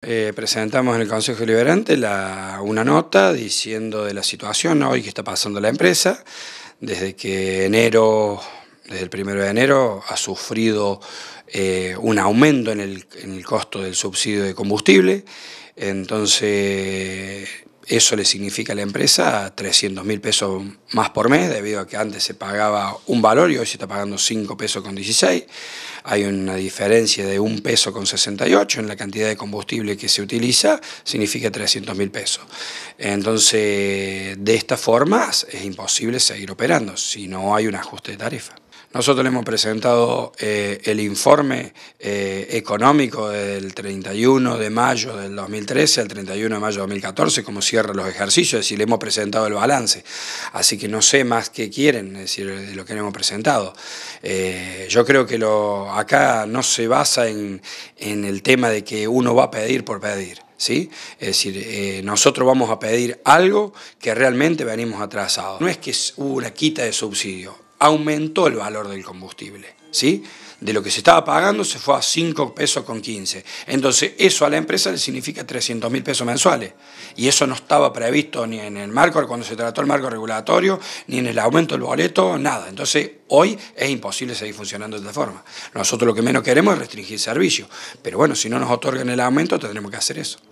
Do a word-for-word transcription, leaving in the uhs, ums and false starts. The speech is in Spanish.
Eh, presentamos en el Consejo Deliberante la, una nota diciendo de la situación hoy que está pasando la empresa, desde que enero, desde el primero de enero ha sufrido eh, un aumento en el, en el costo del subsidio de combustible. Entonces eso le significa a la empresa trescientos mil pesos más por mes, debido a que antes se pagaba un valor y hoy se está pagando cinco pesos con dieciséis. Hay una diferencia de un peso con sesenta y ocho en la cantidad de combustible que se utiliza, significa trescientos mil pesos. Entonces, de esta forma es imposible seguir operando si no hay un ajuste de tarifa. Nosotros le hemos presentado eh, el informe eh, económico del treinta y uno de mayo del dos mil trece al treinta y uno de mayo de dos mil catorce, como cierra los ejercicios, es decir, le hemos presentado el balance. Así que no sé más qué quieren, es decir, de lo que le hemos presentado. Eh, yo creo que lo, acá no se basa en, en el tema de que uno va a pedir por pedir. ¿Sí? Es decir, eh, nosotros vamos a pedir algo que realmente venimos atrasados. No es que hubo una quita de subsidio, aumentó el valor del combustible, ¿sí? De lo que se estaba pagando se fue a cinco pesos con quince. Entonces eso a la empresa le significa trescientos mil pesos mensuales. Y eso no estaba previsto ni en el marco, cuando se trató el marco regulatorio, ni en el aumento del boleto, nada. Entonces hoy es imposible seguir funcionando de esta forma. Nosotros lo que menos queremos es restringir servicios. Pero bueno, si no nos otorgan el aumento tendremos que hacer eso.